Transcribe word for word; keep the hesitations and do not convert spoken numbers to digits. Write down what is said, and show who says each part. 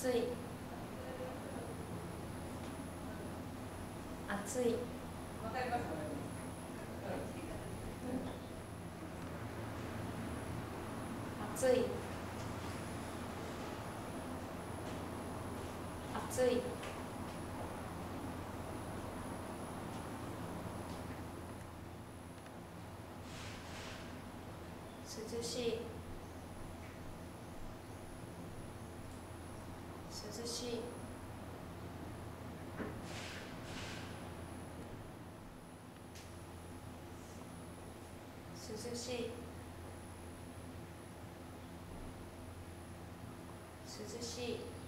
Speaker 1: 暑い暑い
Speaker 2: わかりますか？
Speaker 1: 暑い暑い涼しい涼しい涼しい涼しい